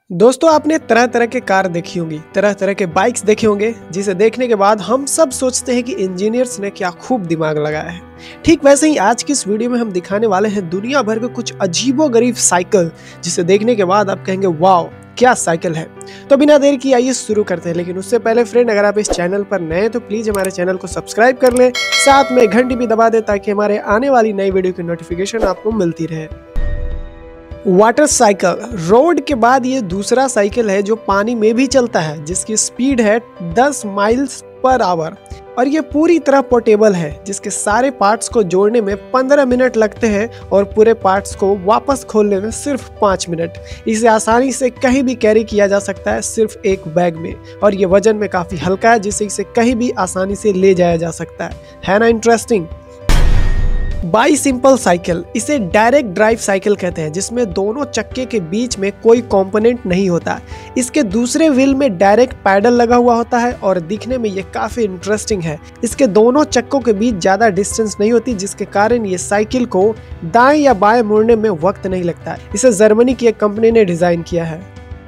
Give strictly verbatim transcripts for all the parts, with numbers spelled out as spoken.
दोस्तों आपने तरह तरह के कार देखी होंगी, तरह तरह के बाइक्स देखे होंगे, जिसे देखने के बाद हम सब सोचते हैं कि इंजीनियर्स ने क्या खूब दिमाग लगाया है। ठीक वैसे ही आज की इस वीडियो में हम दिखाने वाले हैं दुनिया भर के कुछ अजीबोगरीब साइकिल, जिसे देखने के बाद आप कहेंगे वाओ क्या साइकिल है। तो बिना देर की आइए शुरू करते हैं। लेकिन उससे पहले फ्रेंड, अगर आप इस चैनल पर नए हैं तो प्लीज हमारे चैनल को सब्सक्राइब कर लें, साथ में घंटी भी दबा दें ताकि हमारे आने वाली नई वीडियो की नोटिफिकेशन आपको मिलती रहे। वाटर साइकिल रोड के बाद ये दूसरा साइकिल है जो पानी में भी चलता है, जिसकी स्पीड है दस माइल्स पर आवर और ये पूरी तरह पोर्टेबल है, जिसके सारे पार्ट्स को जोड़ने में पंद्रह मिनट लगते हैं और पूरे पार्ट्स को वापस खोलने में सिर्फ पाँच मिनट। इसे आसानी से कहीं भी कैरी किया जा सकता है, सिर्फ एक बैग में, और ये वजन में काफी हल्का है, जिससे इसे कहीं भी आसानी से ले जाया जा सकता है है ना इंटरेस्टिंग। बाई सिंपल साइकिल, इसे डायरेक्ट ड्राइव साइकिल कहते हैं, जिसमें दोनों चक्के के बीच में कोई कंपोनेंट नहीं होता। इसके दूसरे व्हील में डायरेक्ट पैडल लगा हुआ होता है और दिखने में ये काफी इंटरेस्टिंग है। इसके दोनों चक्कों के बीच ज्यादा डिस्टेंस नहीं होती, जिसके कारण ये साइकिल को दाएं या बाएं मुड़ने में वक्त नहीं लगता। इसे जर्मनी की एक कंपनी ने डिजाइन किया है।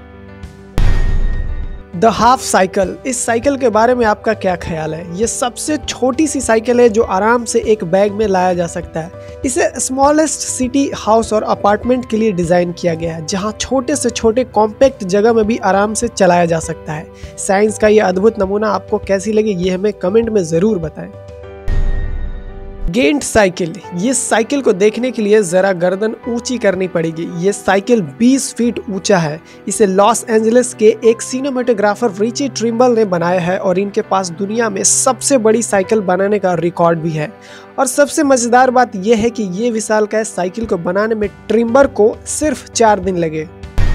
द हाफ साइकिल, इस साइकिल के बारे में आपका क्या ख्याल है? ये सबसे छोटी सी साइकिल है जो आराम से एक बैग में लाया जा सकता है। इसे स्मॉलेस्ट सिटी, हाउस और अपार्टमेंट के लिए डिजाइन किया गया है, जहां छोटे से छोटे कॉम्पैक्ट जगह में भी आराम से चलाया जा सकता है। साइंस का ये अद्भुत नमूना आपको कैसी लगी, ये हमें कमेंट में जरूर बताएं। गेंट साइकिल, ये साइकिल को देखने के लिए जरा गर्दन ऊंची करनी पड़ेगी। ये साइकिल बीस फीट ऊंचा है। इसे लॉस एंजलिस के एक सिनेमेटोग्राफर रिची ट्रिम्बल ने बनाया है और इनके पास दुनिया में सबसे बड़ी साइकिल बनाने का रिकॉर्ड भी है। और सबसे मजेदार बात यह है कि ये विशालकाय साइकिल को बनाने में ट्रिम्बर को सिर्फ चार दिन लगे।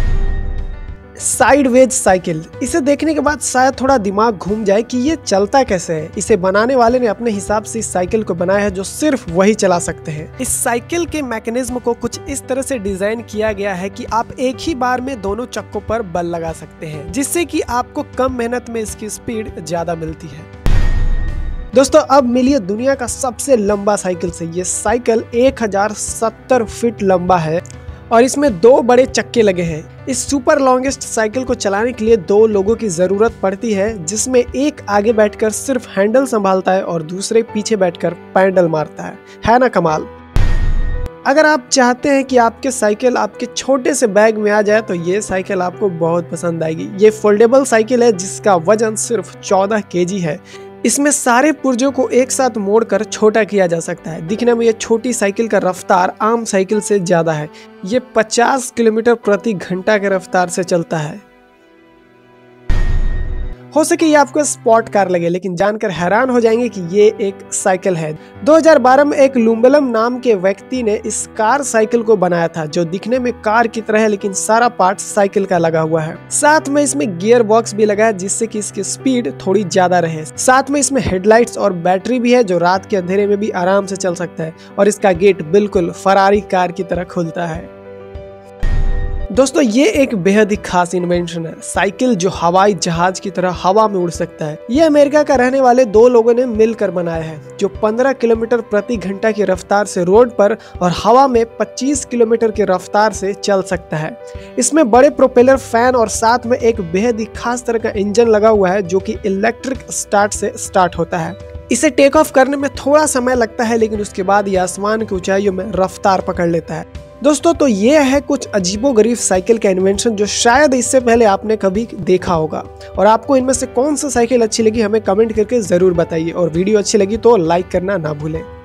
साइडवेज साइकिल, इसे देखने के बाद शायद थोड़ा दिमाग घूम जाए कि ये चलता कैसे है। इसे बनाने वाले ने अपने हिसाब से इस साइकिल को बनाया है जो सिर्फ वही चला सकते हैं। इस साइकिल के मैकेनिज्म को कुछ इस तरह से डिजाइन किया गया है कि आप एक ही बार में दोनों चक्कों पर बल लगा सकते हैं, जिससे कि आपको कम मेहनत में इसकी स्पीड ज्यादा मिलती है। दोस्तों अब मिलिए दुनिया का सबसे लंबा साइकिल से। ये साइकिल एक हजार सत्तर फीट लंबा है और इसमें दो बड़े चक्के लगे हैं। इस सुपर लॉन्गेस्ट साइकिल को चलाने के लिए दो लोगों की जरूरत पड़ती है, जिसमें एक आगे बैठकर सिर्फ हैंडल संभालता है और दूसरे पीछे बैठकर पैडल मारता है है ना कमाल। अगर आप चाहते हैं कि आपके साइकिल आपके छोटे से बैग में आ जाए तो ये साइकिल आपको बहुत पसंद आएगी। ये फोल्डेबल साइकिल है जिसका वजन सिर्फ चौदह केजी है। इसमें सारे पुर्जों को एक साथ मोड़कर छोटा किया जा सकता है। दिखने में ये छोटी साइकिल का रफ्तार आम साइकिल से ज्यादा है। ये पचास किलोमीटर प्रति घंटा के रफ्तार से चलता है। हो सके ये आपको स्पॉट कार लगे, लेकिन जानकर हैरान हो जाएंगे कि ये एक साइकिल है। दो हज़ार बारह में एक लुम्बलम नाम के व्यक्ति ने इस कार साइकिल को बनाया था, जो दिखने में कार की तरह है, लेकिन सारा पार्ट साइकिल का लगा हुआ है। साथ में इसमें गियर बॉक्स भी लगा है, जिससे कि इसकी स्पीड थोड़ी ज्यादा रहे। साथ में इसमें हेडलाइट्स और बैटरी भी है, जो रात के अंधेरे में भी आराम से चल सकता है। और इसका गेट बिल्कुल फरारी कार की तरह खुलता है। दोस्तों ये एक बेहद ही खास इन्वेंशन है। साइकिल जो हवाई जहाज की तरह हवा में उड़ सकता है। ये अमेरिका का रहने वाले दो लोगों ने मिलकर बनाया है, जो पंद्रह किलोमीटर प्रति घंटा की रफ्तार से रोड पर और हवा में पच्चीस किलोमीटर की रफ्तार से चल सकता है। इसमें बड़े प्रोपेलर, फैन और साथ में एक बेहद ही खास तरह का इंजन लगा हुआ है, जो कि इलेक्ट्रिक स्टार्ट से स्टार्ट होता है। इसे टेक ऑफ करने में थोड़ा समय लगता है, लेकिन उसके बाद ये आसमान की ऊंचाइयों में रफ्तार पकड़ लेता है। दोस्तों तो ये है कुछ अजीबोगरीब साइकिल का इन्वेंशन, जो शायद इससे पहले आपने कभी देखा होगा। और आपको इनमें से कौन सा साइकिल अच्छी लगी हमें कमेंट करके जरूर बताइए, और वीडियो अच्छी लगी तो लाइक करना ना भूलें।